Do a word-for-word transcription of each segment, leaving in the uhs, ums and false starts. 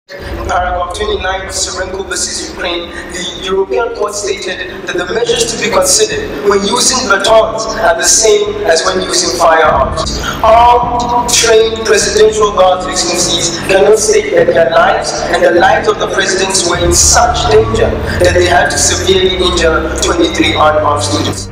Paragraph twenty-nine of Serenco versus Ukraine, the European Court stated that the measures to be considered when using batons are the same as when using firearms. Armed, trained presidential guards, excellencies, cannot state that their lives and the lives of the presidents were in such danger that they had to severely injure twenty-three unarmed students.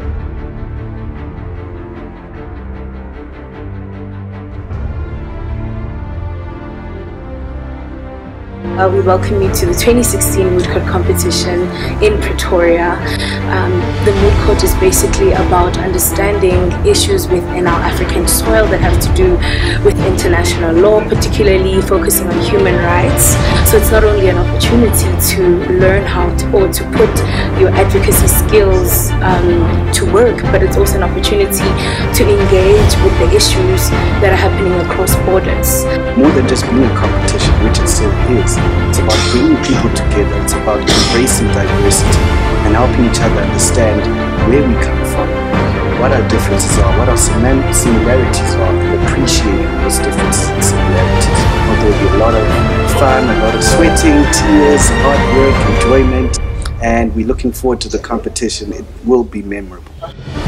Uh, we welcome you to the twenty sixteen Moot Court competition in Pretoria. Um, the Moot Court is basically about understanding issues within our African soil that have to do with international law, particularly focusing on human rights. So it's not only an opportunity to learn how to, or to put your advocacy skills um, to work, but it's also an opportunity to engage with the issues that are happening across borders. More than just being a competition, which it still is, it's about bringing people together. It's about embracing diversity and helping each other understand where we come from, what our differences are, what our similarities are, and appreciating those differences and similarities. Well, there'll be a lot of fun, a lot of sweating, tears, hard work, enjoyment, and we're looking forward to the competition. It will be memorable.